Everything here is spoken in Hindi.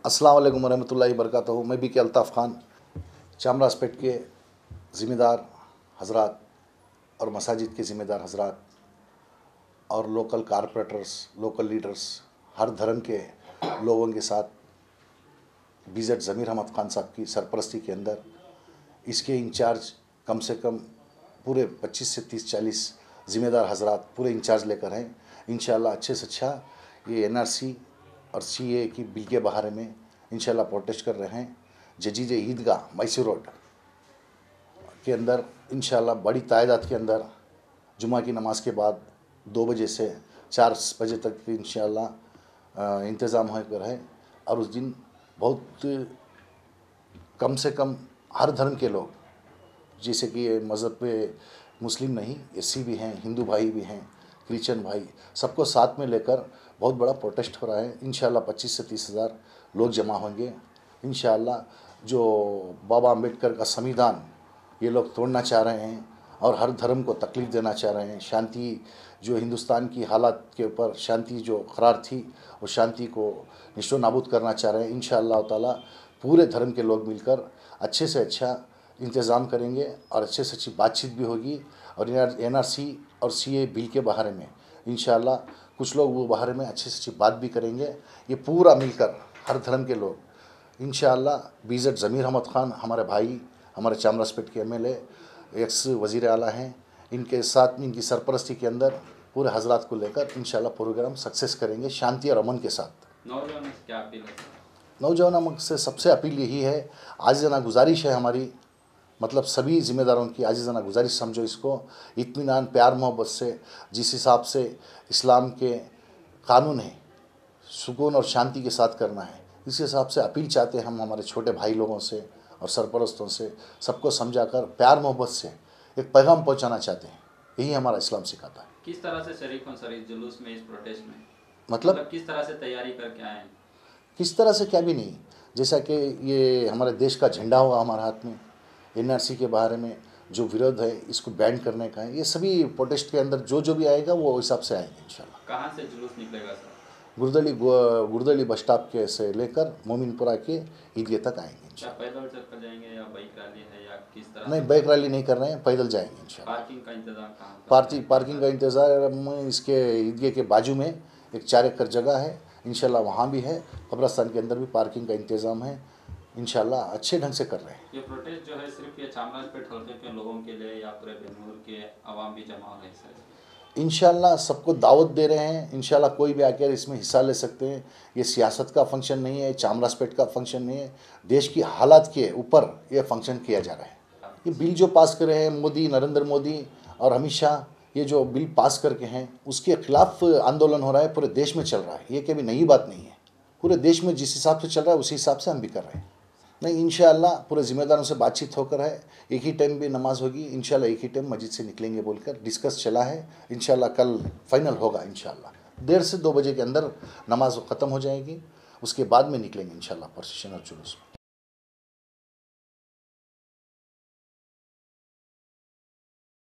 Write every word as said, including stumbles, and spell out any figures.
अस्सलाम वालेकुम रहमतुल्लाहि बरकातहू। मैं भी के अल्ताफ़ खान चामराजपेट के ज़िम्मेदार हज़रात और मसाजिद के ज़िम्मेदार हज़रात और लोकल कारपोरेटर्स, लोकल लीडर्स, हर धर्म के लोगों के साथ बीजेड ज़मीर अहमद खान साहब की सरपरस्ती के अंदर इसके इंचार्ज कम से कम पूरे पच्चीस से तीस चालीस ज़िम्मेदार हज़रात पूरे इंचार्ज लेकर हैं। इंशाअल्लाह अच्छे से अच्छा ये एनआरसी और सीए की बिल के बारे में इंशाअल्लाह प्रोटेस्ट कर रहे हैं। जजीज ईदगाह मैसूर रोड के अंदर इंशाअल्लाह बड़ी तादाद के अंदर जुमा की नमाज के बाद दो बजे से चार बजे तक इंशाअल्लाह इंतज़ाम होकर है। और उस दिन बहुत कम से कम हर धर्म के लोग, जैसे कि ये मज़हब पे मुस्लिम नहीं, एसी भी हैं, हिंदू भाई भी हैं, क्रिश्चियन भाई, सबको साथ में लेकर बहुत बड़ा प्रोटेस्ट हो रहा है। इंशाअल्लाह पच्चीस से तीस हज़ार लोग जमा होंगे। इंशाअल्लाह जो बाबा अम्बेडकर का संविधान ये लोग तोड़ना चाह रहे हैं और हर धर्म को तकलीफ़ देना चाह रहे हैं, शांति जो हिंदुस्तान की हालात के ऊपर शांति जो करार थी वो शांति को निश्चो नाबूद करना चाह रहे हैं। इंशाअल्लाह ताला पूरे धर्म के लोग मिलकर अच्छे से अच्छा इंतज़ाम करेंगे और अच्छे से अच्छी बातचीत भी होगी। और एनआरसी और सीए बिल के बारे में इंशाअल्लाह कुछ लोग वो बारे में अच्छे से अच्छी बात भी करेंगे। ये पूरा मिलकर हर धर्म के लोग इंशाअल्लाह बीजेड ज़मीर अहमद खान हमारे भाई, हमारे चामराजपेट के एमएलए, एक्स वज़ीर आला हैं, इनके साथ इनकी सरपरस्ती के अंदर पूरे हजरात को लेकर इंशाअल्लाह प्रोग्राम सक्सेस करेंगे शांति और अमन के साथ। नौजवानों से क्या अपील है? नौजवानों से सबसे अपील यही है, आजिज़ाना गुजारिश है हमारी, मतलब सभी ज़िम्मेदारों की आजिज़ाना गुजारिश समझो इसको, इत्मीनान प्यार मोहब्बत से जिस हिसाब से इस्लाम के कानून है सुकून और शांति के साथ करना है, इस हिसाब से अपील चाहते हैं हम हमारे छोटे भाई लोगों से और सरपरस्तों से, सबको समझाकर प्यार मोहब्बत से एक पैगाम पहुंचाना चाहते हैं। यही हमारा इस्लाम सिखाता है। किस तरह से शरीक हों सर इस जुलूस में, इस प्रोटेस्ट में? मतलब, मतलब किस तरह से तैयारी करके आए हैं? किस तरह से क्या भी नहीं, जैसा कि ये हमारे देश का झंडा होगा हमारे हाथ में, एनआरसी के बारे में जो विरोध है इसको बैन करने का है, ये सभी प्रोटेस्ट के अंदर जो जो भी आएगा वो हिसाब से आएंगे इंशाल्लाह। कहाँ से जुलूस निकलेगा सर? गुरदली गुरदली बस स्टॉप के से लेकर मोमिनपुरा के ईदगाह तक आएंगे क्या पैदल चलकर जाएंगे या बाइक रैली है या किस तरह? नहीं, बाइक रैली नहीं कर रहे हैं, पैदल जाएंगे इंशाल्लाह। पार्किंग का इंतजाम कहाँ? पार्किंग पार्किंग का इंतज़ार इसके ईदगाह के बाजू में एक चार एकड़ जगह है, इंशाल्लाह वहाँ भी है, कब्रस्तान के अंदर भी पार्किंग का इंतज़ाम है। इंशाल्लाह अच्छे ढंग से कर रहे हैं। ये प्रोटेस्ट जो है सिर्फ ये चामराजपेट हल्के के लोगों के लिए या पूरे बेनूर के अवाम भी जमा हो रहे हैं सर? इंशाल्लाह सबको दावत दे रहे हैं, इंशाल्लाह कोई भी आकर इसमें हिस्सा ले सकते हैं। ये सियासत का फंक्शन नहीं है, चामराजपेट का फंक्शन नहीं है, देश की हालात के ऊपर ये फंक्शन किया जा रहा है। ये बिल जो पास करे हैं मोदी, नरेंद्र मोदी और अमित शाह, ये जो बिल पास करके हैं उसके खिलाफ आंदोलन हो रहा है, पूरे देश में चल रहा है। ये कभी नई बात नहीं है, पूरे देश में जिस हिसाब से चल रहा है उसी हिसाब से हम भी कर रहे हैं। नहीं, इंशाअल्लाह पूरे ज़िम्मेदारों से बातचीत होकर है, एक ही टाइम भी नमाज होगी इंशाअल्लाह, एक ही टाइम मस्जिद से निकलेंगे बोलकर डिस्कस चला है। इंशाअल्लाह कल फाइनल होगा इंशाअल्लाह, डेढ़ से दो बजे के अंदर नमाज ख़त्म हो जाएगी, उसके बाद में निकलेंगे इंशाअल्लाह प्रोसेशन और जुलूस में।